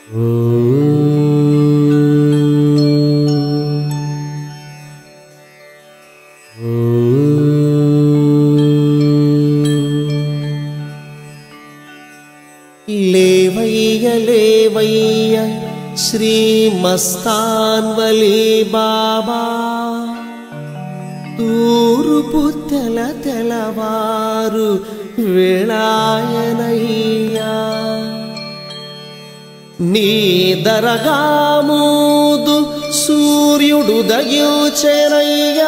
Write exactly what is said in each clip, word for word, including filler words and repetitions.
లేవయ్య లేవయ్య శ్రీ మస్తాన్ వలీ బాబా, తూర్పు తెల తెలవారు వేళాయనయ్యా, నీ దరగా మూదు సూర్యుడు దగించెనయ్యా,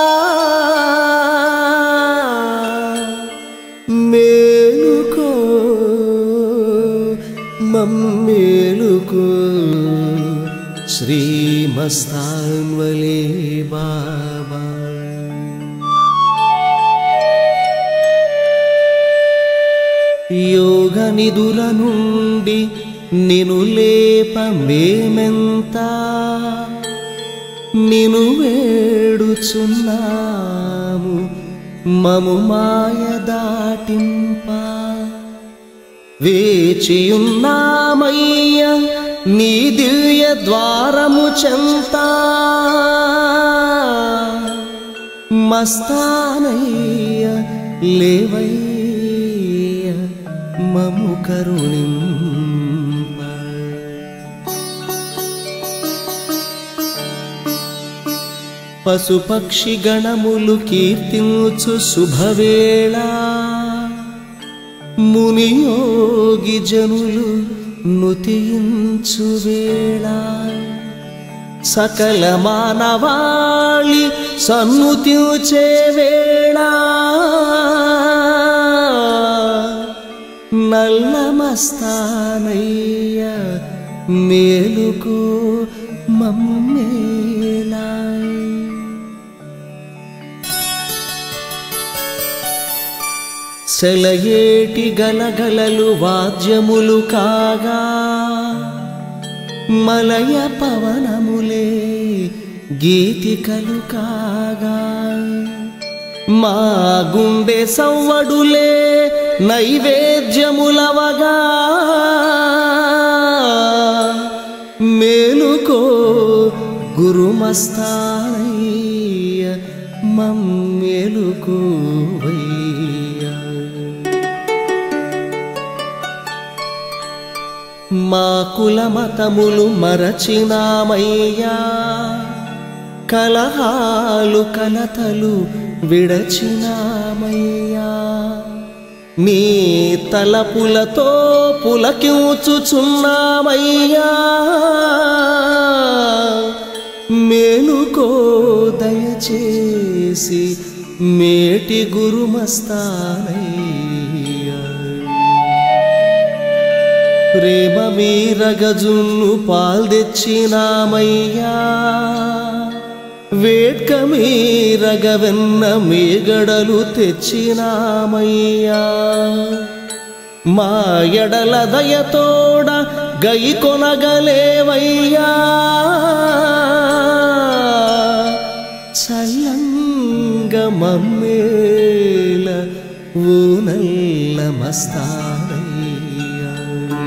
మేలుకో మమ్మేలుకో శ్రీ మస్తాన్ వలీ బాబా. యోగ నిధుల నుండి నిను లేప మేమెంత, నిను వేడుచున్నాము మము మాయ దాటింప, వేచియున్నామయ్య నీ దివ్య ద్వారము చెంత, మస్తానయ్య లేవయ్య మము కరుణింప. పశుపక్షి గణములు కీర్తించు శుభవేళ, మునియోగి జనులు నుతించు వేళ, సకల మానవాళి సన్నుతించే వేళ, నల్ల మస్తానయ్య మేలుకో మమ్మేలా. సెలయేటి గలగలలు వాద్యములు కాగా, మలయ పవనములే గీతికలు కాగా, మా గుండె సవ్వడులే నైవేద్యములవగా, మేలుకో గురుమస్తానయ్య మమ్మేలుకోవయ్య. మా కులమతములు మరచినామయ్యా, కలహాలు కలతలు విడచినామయ్యా, నీ తలపులతో పులకించుచున్నామయ్యా, మేలుకో దయచేసి మేటి గురుమస్తానయ్యా. ప్రేమ మీరగజున్ను పాల్దెచ్చినామయ్యా, వేట్క మీరగవెన్న మీగడలు తెచ్చినామయ్యా, మా ఎడల దయతోడ గై కొనగలేవయ్యా, చల్లంగ మమ్మేల ఓ నల్ల మస్తానయ్యా.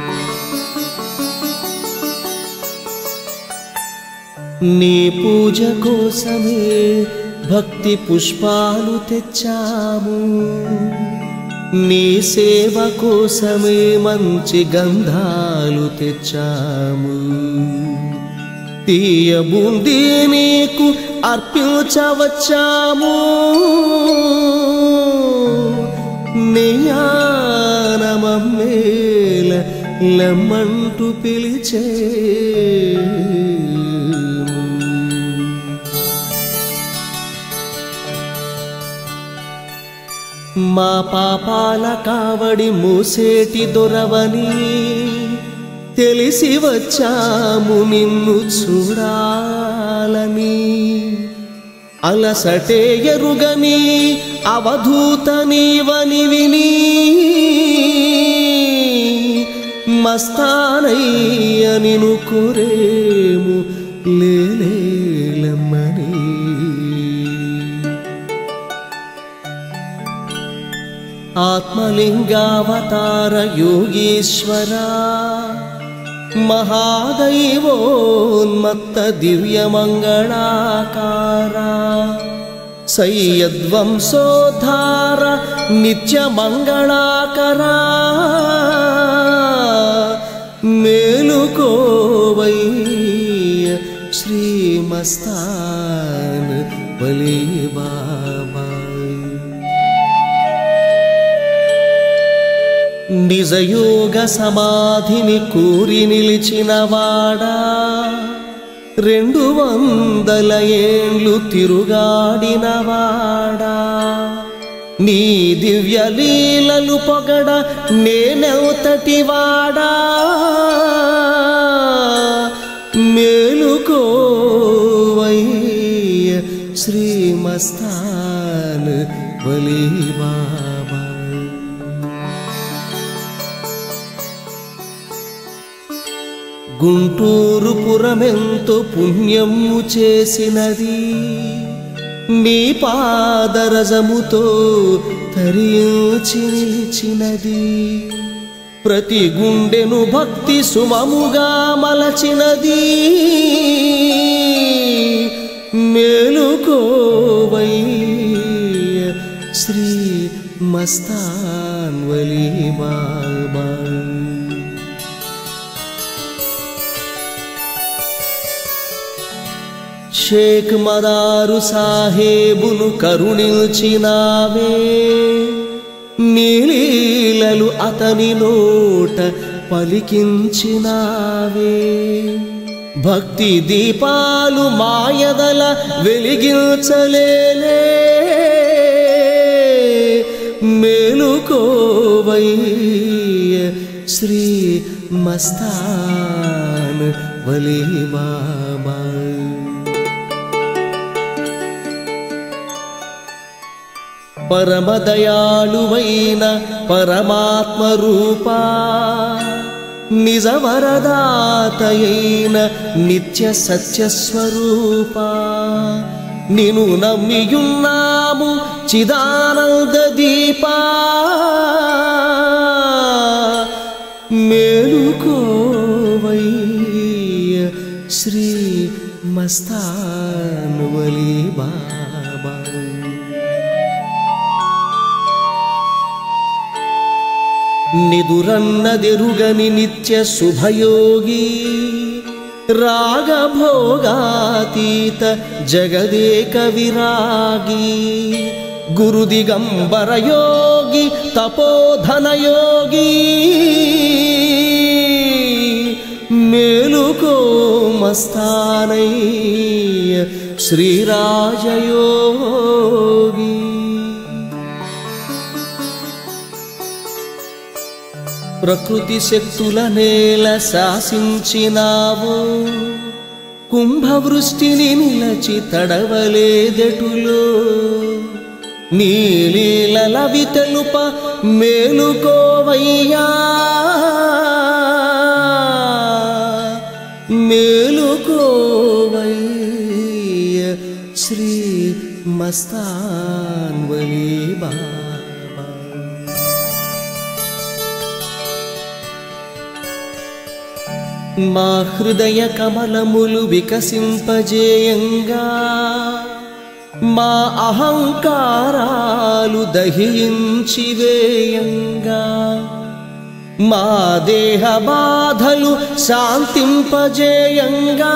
నీ పూజ కోసమే భక్తి పుష్పాలు తెచ్చాము, నీ సేవ కోసమే మంచి గంధాలు తెచ్చాము, తీయ బూందీ నీకు అర్పించవచ్చాము, నియాన మమ్మేల లమ్మంటూ పిలిచే. మా పాపాల కావడి మూసేటి దొరవని తెలిసి వచ్చాము నిన్ను చూడాలని, అలసటే ఎరుగని అవధూత నీవని విని, మస్తానయ్య నిను కోరేము లేలేలమ్మని. ఆత్మలింగావతార యోగీశ్వర, महादैवोन्मत्त दिव्यमङ्गलाकारा सय्यद्वंशोद्धार नित्यमङ्गलाकरा मेलुकोवय्य श्रीमस्तान् वली बाबा నిజయోగ సమాధిని కూరి నిలిచినవాడా రెండు వందల ఏండ్లు తిరుగాడినవాడా నీ దివ్య లీలలు పొగడ నేనెంతటివాడా మేలుకోవయ్య శ్రీమస్తాన్ వలీ బాబా గుంటూరు పురమెంతో పుణ్యము చేసినది నీ పాదరజముతో తరించి నిలిచినది ప్రతి గుండెను భక్తి సుమముగా మలచినది మేలుకోవయ్య శ్రీ మస్తాన్ వలీ బాబా షేక్ మదారు సాహేబును కరుణించినావే నీలీలలు అతని నోట పలికించినావే భక్తి దీపాలు మాయదల వెలిగించలేలే మేలుకోవయ్య శ్రీ మస్తాన్ వలీ బాబా పరమదయాళువైన పరమాత్మ రూపా నిజ వరదాతయైన నిత్య సత్యస్వరూపా నిను నమ్మియున్నాము చిదానంద దీపా మేలుకోవయ్య శ్రీ మస్తాన్ వలీ బాబా నిదురన్నదెరుగని నిత్య శుభయోగి రాగభోగాతీత జగదేక విరాగి గురు దిగంబర యోగి తపోధనయోగి మేలుకో మస్తానయ్య శ్రీరాజయోగి ప్రకృతి శక్తుల నేల శాసించినావు కుంభవృష్టిని నిలచి తడవలేదెటులో నీలీలవి తెలుప మేలుకోవయ్యా మేలుకోవయ్య శ్రీ మస్తాన్ వలీ బాబా మా హృదయ కమలములు వికసింపజేయంగా మా అహంకారాలు దహించివేయంగా మా దేహ బాధలు శాంతింపజేయంగా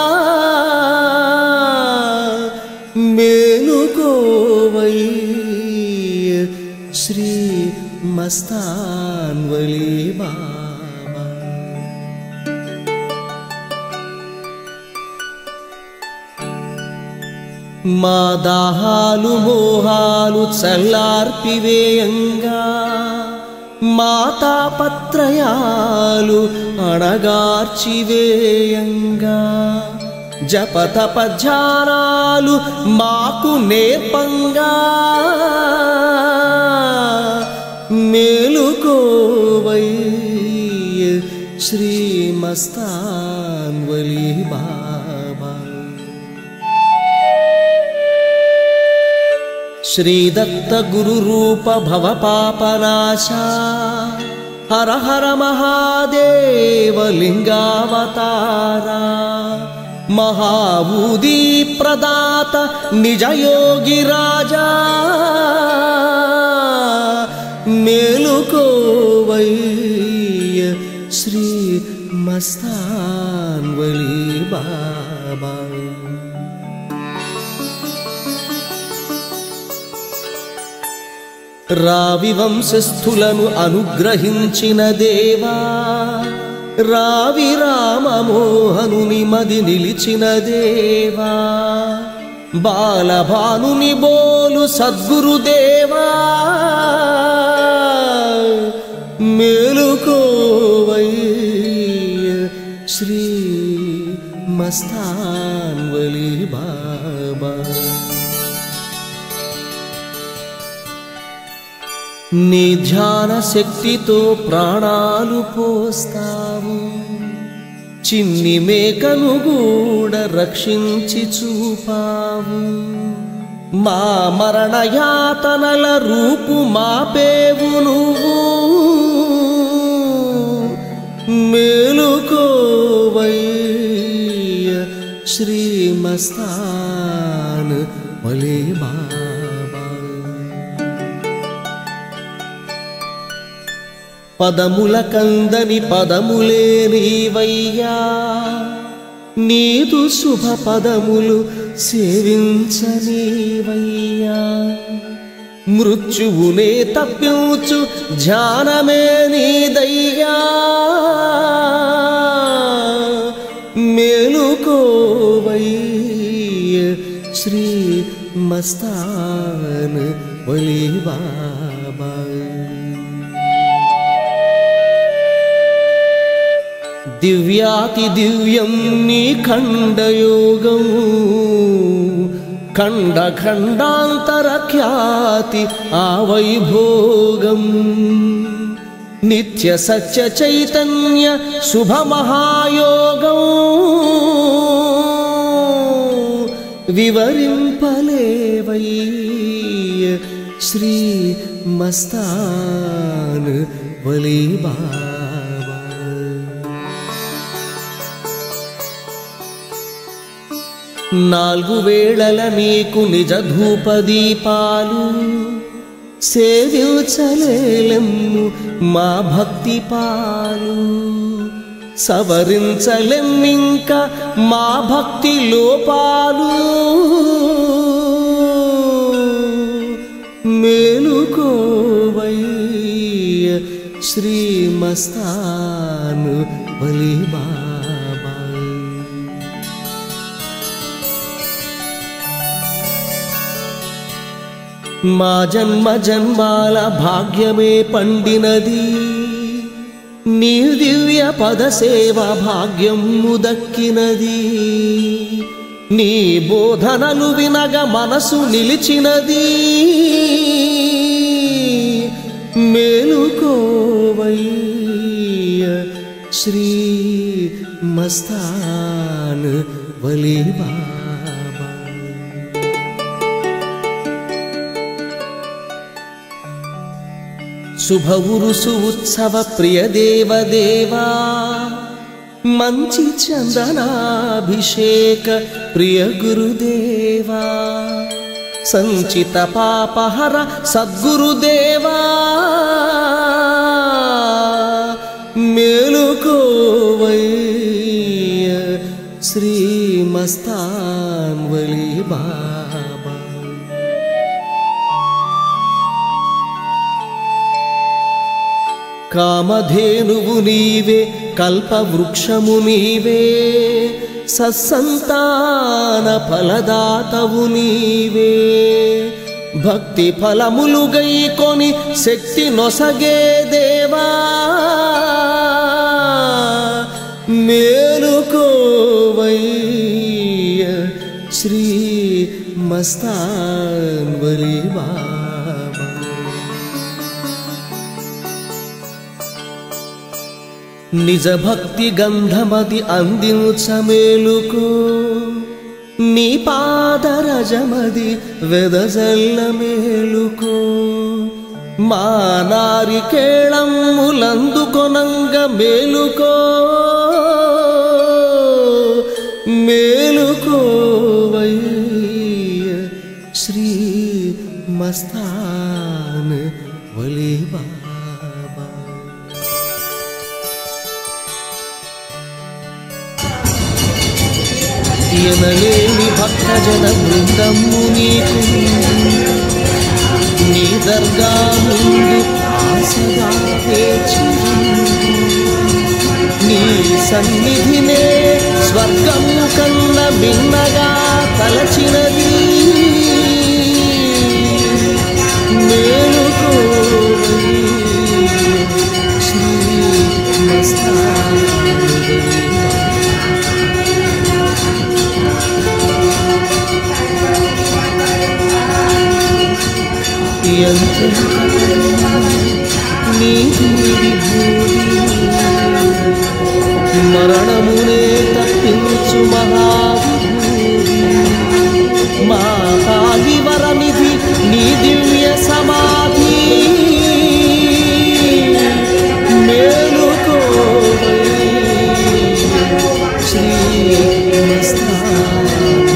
మేలుకోవయ్య శ్రీ మస్తాన్ వలీ బాబా మా దాహాలు మోహాలు చల్లార్పివేయంగా మా తాపత్రయాలు అణగార్చివేయంగా జపతపధ్యానాలు మాకు నేర్పంగా మేలుకోవయ్య శ్రీ మస్తాన్ వలీ బాబా శ్రీదత్త గురు రూప భవ పాపనాశ హర హర మహాదేవ లింగావతారా మహాఊదీ ప్రదాత నిజయోగి రాజా మేలుకోవయ్య శ్రీ మస్తాన్ వలి బాబా రావి వంశస్థులను అనుగ్రహించిన దేవా రావి రామమోహనుని మది నిలిచిన దేవా బాలభానుని బోలు సద్గురుదేవా మేలుకోవయ్య శ్రీ మస్తాన్ వలి బాబా నీ ధ్యాన శక్తితో ప్రాణాలు పోస్తావు చిన్ని మేకను కూడా రక్షించి చూపావు మా మరణ యాతనల రూపు మాపేవు నువ్వు మేలుకోవయ్య శ్రీ మస్తాన్ వలి బాబా పదముల కందని పదములే నీవయ్యా నీదు శుభ పదములు సేవించనీవయ్యా మృత్యువునే తప్పించు ధ్యానమే నీదయ్యా మేలుకోవయ్య శ్రీ మస్తాన్ వలి బాబా దివ్యాతి దివ్యం నీ ఖండయోగం ఖండ ఖండాంతర ఖ్యాతి ఆ వైభోగం నిత్య సత్య చైతన్య శుభ మహాయోగం వివరింపలేవయ్య శ్రీ మస్తాన్ వలి బాబా నాలుగు వేళల నీకు నిజ ధూపదీపాలు సేవించలేలెమ్ము మా భక్తి పాలు సవరించలెమ్మింక మా భక్తి లోపాలు మేలుకోవయ్య శ్రీ మస్తాన్ వలి బాబా మా జన్మ జన్మాల భాగ్యమే పండినది నీ దివ్య పద సేవ భాగ్యము దక్కినది నీ బోధనలు వినగ మనసు నిలిచినది మేలుకోవయ్య శ్రీ మస్తాన్ వలి బాబా శుభ ఉరుసు ఉత్సవ ప్రియ దేవదేవా మంచి చందనాభిషేక ప్రియ గురుదేవా సంచిత పాపహర సద్గురుదేవా మేలుకోవయ్య శ్రీ మస్తాన్ వలి బాబా కామధేనువు నీవే కల్పవృక్షము నీవే సత్సంతాన ఫలదాతవు నీవే భక్తి ఫలములు గైకొని శక్తి నొసగే దేవా మేలుకోవయ్య శ్రీ మస్తాన్ వలి బాబా నిజ భక్తి గంధమది అందించమేలుకో నీ పాదరజమది వెదజల్ల మేలుకో మా నారికేళమ్ములందుకొనంగ మేలుకో మేలుకోవయ్య శ్రీ మస్తాన్ వలి బాబా. ఎనలేని భక్తజన బృందము నీకు నీ దర్గా ముందు ఆశగా వేచియుంది. నీ సన్నిధినే స్వర్గము కన్న మిన్నగా తలచినది. మేలుకోవయ్య శ్రీ మస్తాన్ వలి మరణమునే తప్పించు మహావిభూతి. మా పాలివరనిధి నీ దివ్య సమాధి. మేలుకోవయ్య శ్రీ మస్తాన్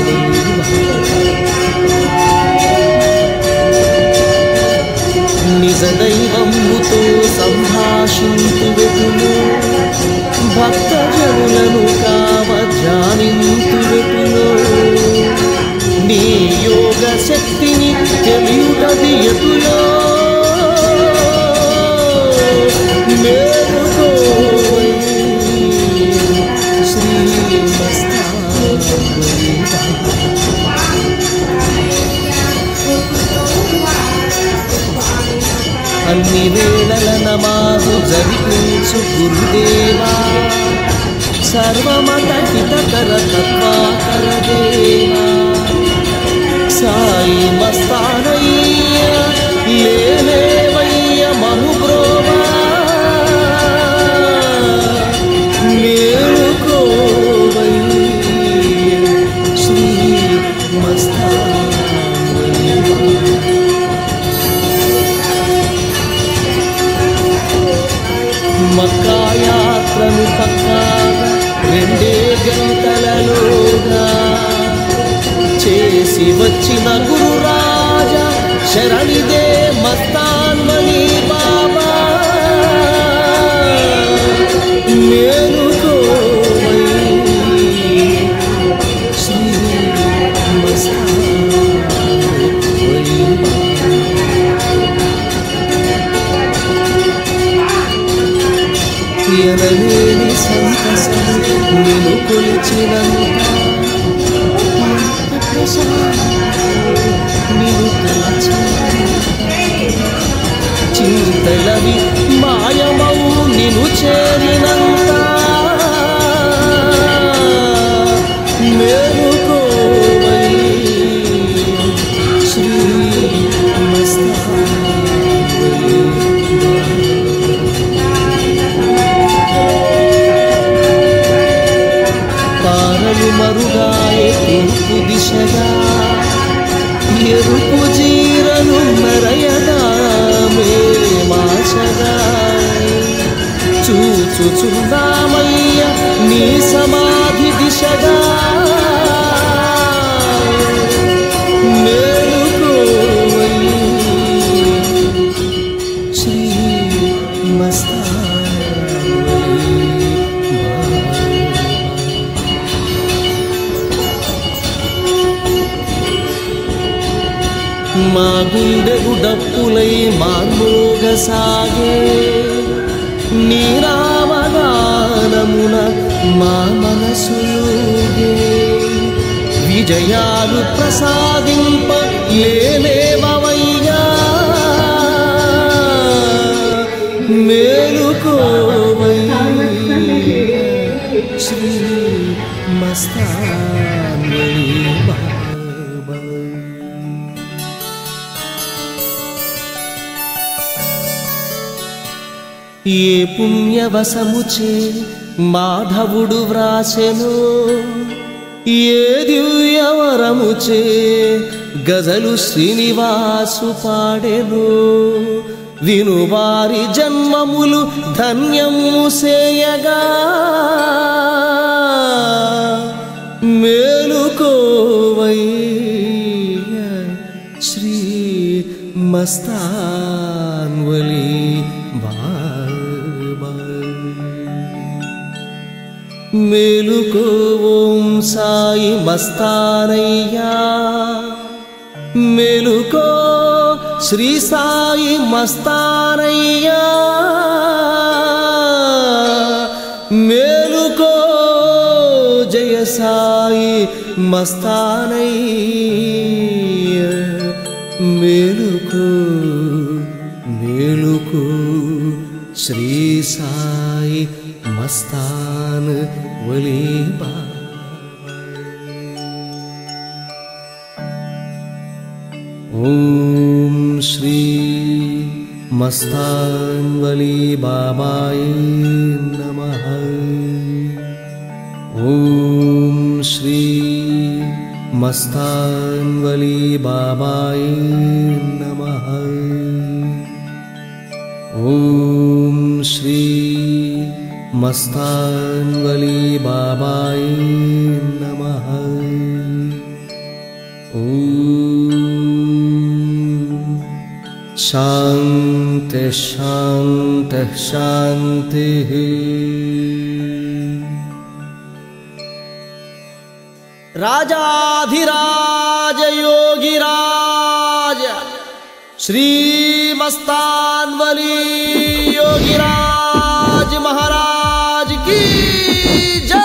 నిజ దైవముతో సంభాషింతు వెతులు. భక్తజనులను కావ ధ్యానింతు వెతులు. నీ యోగ శక్తిని తెలియుటది ఎటులో. మేలుకోవయ్య శ్రీ మస్తాన్ వలి బాబా. అన్ని వేళల నమాజు జరిపించు గురుదేవా. సర్వమత హితకర తత్వాకర దేవా. సాయి మస్తానయ్య లేలేవయ్య మహుబ్రోవా. మేలుకోవయ్య శ్రీ మస్తాన్ వలి బాబా. మక్కా యాత్రను పక్కాగా రెండే గంటలలోగా చేసి వచ్చిన గురురాజా శరణిదే మస్తాన్ వలి బాబా. మేలుకోవయ్య శ్రీ మస్తాన్ వలి బాబా. ఎనలేని సంతసము నిన్ను కొలిచినంత. నిన్ను తలచినంత చింతలవి మాయమవు నిన్ను చేరినంత. మేలుకోవయ్య శ్రీ మస్తాన్ వలి బాబా. తారలు మరుగాయే తూర్పు దిశగా. ఎరుపు జీరను నరయగా మేమాశగా. చూచుచుందామయ్య నీ సమాధి దిశగా. మేలుకోవయ్య శ్రీ మస్తాన్ వలి బాబా. మా గుండెకు డప్పులై మార్మోగ సాగే. నీ రామగానమున మా మనసులుగే. విజయాలు ప్రసాదింప లేలేవయ్యా. మేలుకోవయ్య శ్రీ మస్తాన్ వలి బాబా. ఏ పుణ్యవశముచే మాధవుడు వ్రాసెను. ఏ దివ్యవరముచే గజలు శ్రీనివాసు పాడెను. వినువారి జన్మములు ధన్యము సేయగా మేలుకోవయ్య శ్రీ మస్తాన్వలి బాబా మేలుకో ఓం సాయి మస్తానయ్యా మేలుకో శ్రీ సాయి మస్తానయ్యా మేలుకో జయ సాయి మస్తానయ్యా మేలుకో మేలుకో శ్రీ సాయి మస్తాన్ వలి బాబా ఓం శ్రీ మస్తాన్వలి బాబాయ నమః ఓం శ్రీ మస్తాన్వలి బాబాయ నమః ఓం శ్రీ మస్తాన్వలి బాబాయ నమః शांति शांति शांति राजाधिराज योगिराज श्री मस्तानवली योगिराज महाराज की जय।